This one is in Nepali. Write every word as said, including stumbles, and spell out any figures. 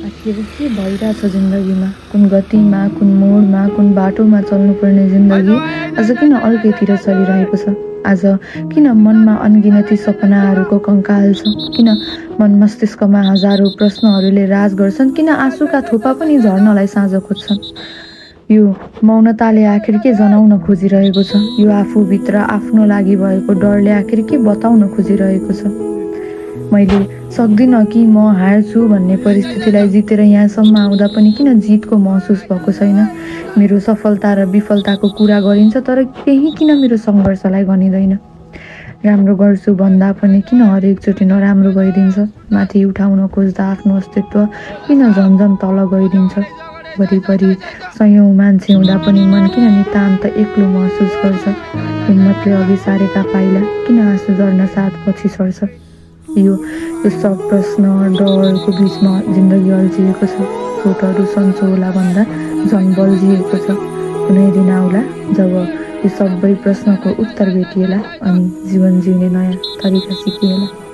आखिर के भइरहेछ जिन्दगीमा? कुन गतिमा, कुन मोडमा, कुन बाटोमा चल्नुपर्ने जिन्दगी आज किन अर्कैतिर चलिरहेको छ? आज किन मनमा अनगिनती सपनाहरूको कङ्काल छ? किन मन मस्तिष्कमा हजारौँ प्रश्नहरूले राज गर्छन्? किन आँसुका थोपा पनि झर्नलाई साँझ खोज्छन्? यो मौनताले आखिर के जनाउन खोजिरहेको छ? यो आफूभित्र आफ्नो लागि भएको डरले आखिर के बताउन खोजिरहेको छ? मैले सक्दिनँ कि म हार्छु भन्ने परिस्थितिलाई जितेर यहाँसम्म आउँदा पनि किन जितको महसुस भएको छैन? मेरो सफलता र विफलताको कुरा गरिन्छ तर केही किन मेरो सङ्घर्षलाई गनिँदैन? राम्रो गर्छु भन्दा पनि किन हरेकचोटि नराम्रो गइदिन्छ? माथि उठाउन खोज्दा आफ्नो अस्तित्व किन झन्झन तल गइदिन्छ? वरिपरि सयौँ मान्छे हुँदा पनि मन किन नितान्त एक्लो महसुस गर्छ? हिम्मतले अघि सारेका पाइला किन आँसु झर्न साथ पछि सर्छ? यो यो सब प्रश्न डरको बिचमा जिन्दगी अल्झिएको छ। चोटहरू सन्चो होला भन्दा झन् बल्झिएको छ। कुनै दिन आउला जब यो सबै प्रश्नको उत्तर भेटिएला अनि जीवन जिउने नयाँ तरिका सिकिएला।